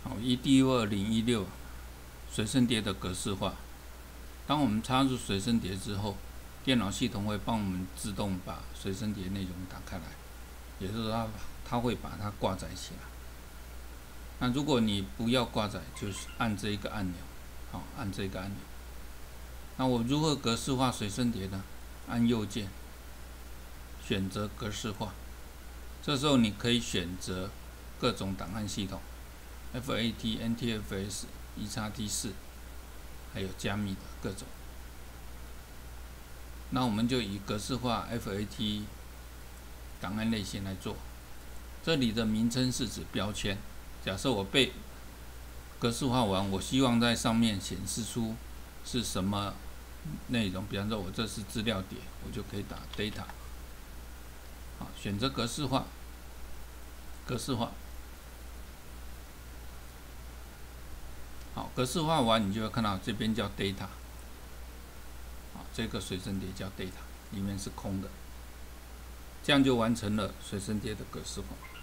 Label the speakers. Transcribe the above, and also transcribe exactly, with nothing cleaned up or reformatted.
Speaker 1: 好 ，E D U 二零一六随身碟的格式化。当我们插入随身碟之后，电脑系统会帮我们自动把随身碟内容打开来，也就是说它它会把它挂载起来。那如果你不要挂载，就是按这一个按钮，好，按这个按钮。那我如何格式化随身碟呢？按右键，选择格式化。这时候你可以选择各种档案系统 ，F A T、N T F S、E X T 四，还有加密的各种。那我们就以格式化 F A T 档案类型来做。这里的名称是指标签。假设我被格式化完，我希望在上面显示出是什么内容，比方说我这是资料碟，我就可以打 data。好，选择格式化，格式化。好，格式化完，你就会看到这边叫 data。好，这个随身碟叫 data， 里面是空的，这样就完成了随身碟的格式化。